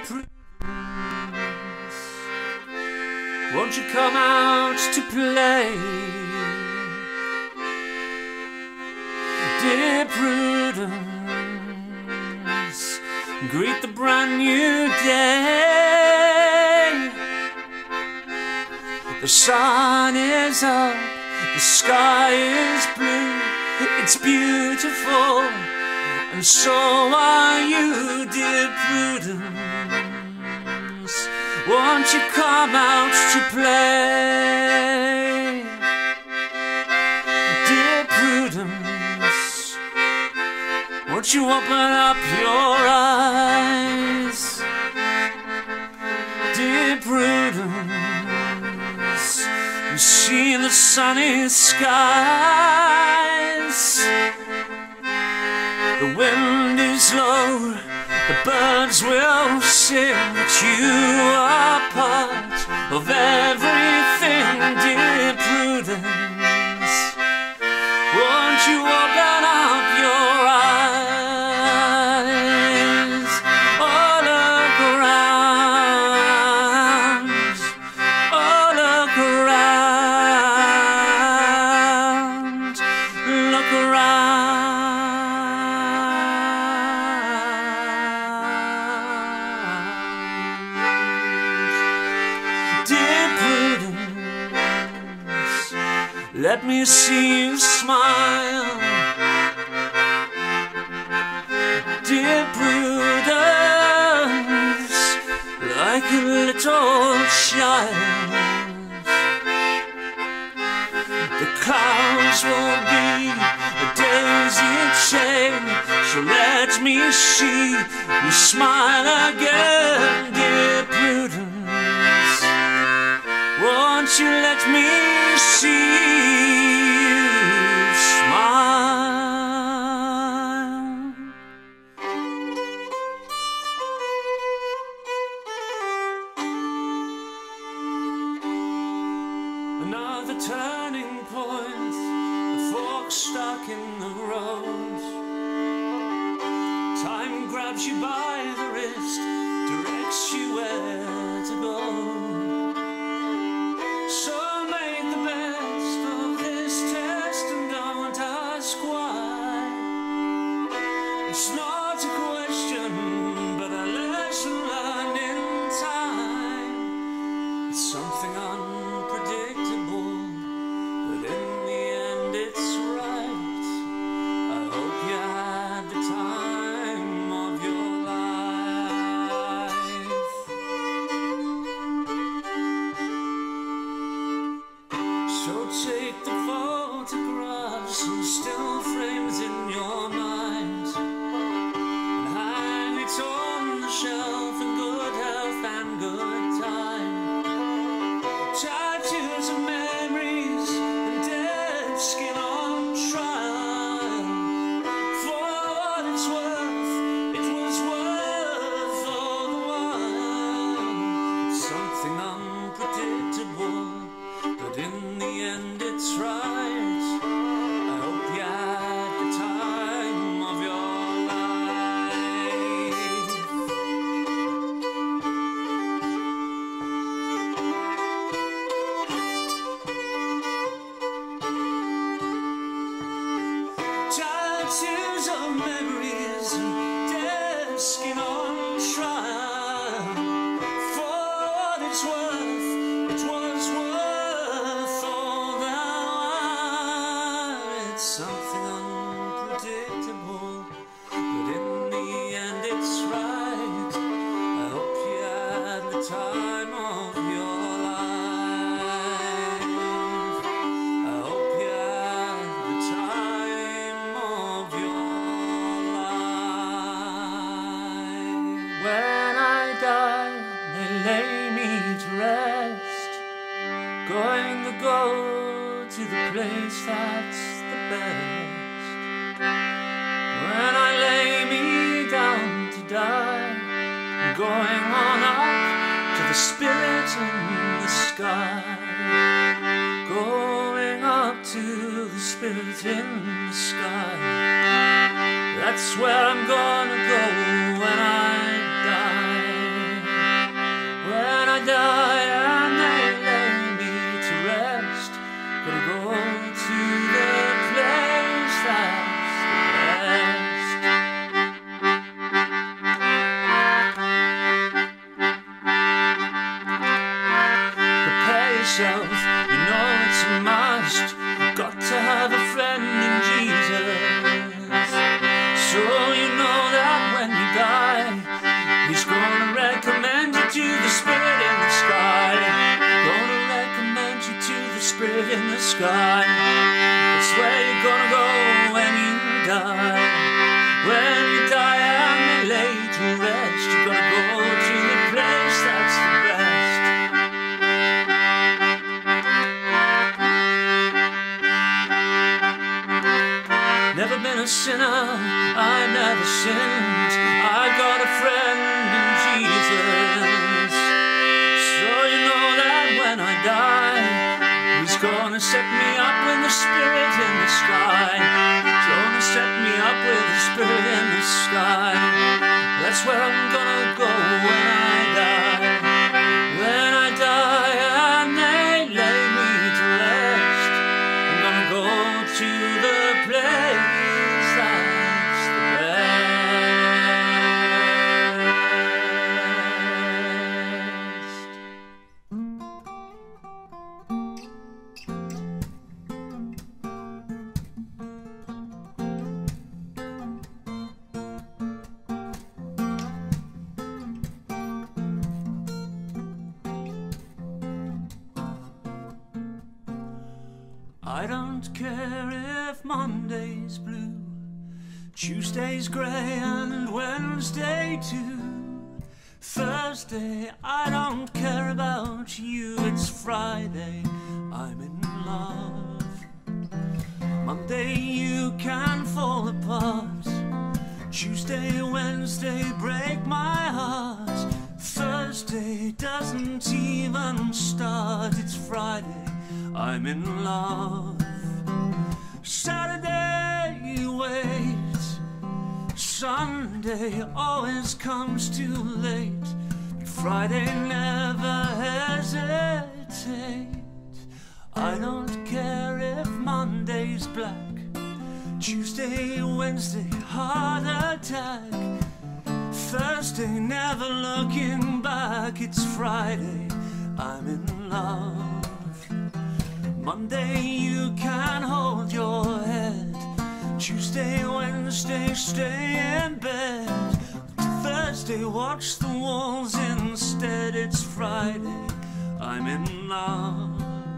Prudence, won't you come out to play? Dear Prudence, greet the brand new day. The sun is up, the sky is blue, it's beautiful, and so are you, dear Prudence. Won't you come out to play? Dear Prudence, won't you open up your eyes? Dear Prudence, and see the sunny skies. The wind is low, the birds will sing, but you are part of everything, dear Prudence. Won't you open up your eyes? Oh, look around, oh, look around, look around. Dear Prudence, let me see you smile. Dear Prudence, like a little child. The clouds will be a daisy chain, so let me see you smile again, dear Prudence. Won't you let me see you smile? Another turning point, a fork stuck in the road. Time grabs you by the wrist, directs you where to go. So make the best of this test and don't ask why. It's not a question, but a lesson learned in time. It's something unpredictable, but in the end it's right. I hope you had the time of your life. So take the photographs and still frames in your mind, and hang it on the shelf in good health and good time. Tattoos of memories and dead skin on trial. For what it's worth, it was worth all the while. It's something unpredictable, but in the end it's right. I hope you had the time of your life. Tattoos of memories and dead skin on trial. For what it's worth, it was worth all the while. It's something unpredictable, but in the end it's right. I hope you had the time of your life. I hope you had the time of your life. When I die, they lay me to rest, going to go to the place that's the best. When I lay me down to die, I'm going on up to the spirit in the sky. Going up to the spirit in the sky. That's where I'm gonna go when I die. sky. That's where you're gonna go when you die. When you die and they lay to rest, you gotta go to the place that's the best. Never been a sinner, I never sinned. I got a friend in Jesus. So you know that when I die, He's gonna set me up with the Spirit in the sky. He's gonna set me up with the Spirit in the sky. That's where I'm gonna go when I die. When I die and they lay me to rest, I'm gonna go to the place that's the best. I don't care if Monday's blue, Tuesday's grey and Wednesday too. Thursday, I don't care about you, it's Friday, I'm in love. Monday you can fall apart, Tuesday, Wednesday break my heart. Thursday doesn't even start, it's Friday, I'm in love. Saturday, wait. Sunday always comes too late. But Friday, never hesitate. I don't care if Monday's black, Tuesday, Wednesday, heart attack. Thursday, never looking back. It's Friday, I'm in love. Monday, you can hold your head. Tuesday, Wednesday, stay in bed. Thursday, watch the walls instead. It's Friday, I'm in love.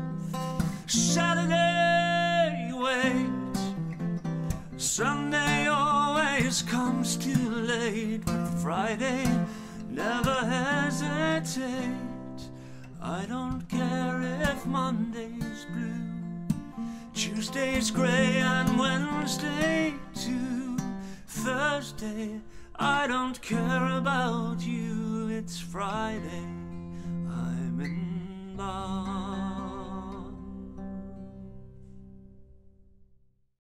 Saturday, wait. Sunday always comes too late. But Friday, never hesitate. I don't care if Monday's blue, Tuesday's grey and Wednesday too. Thursday, I don't care about you, it's Friday, I'm in love.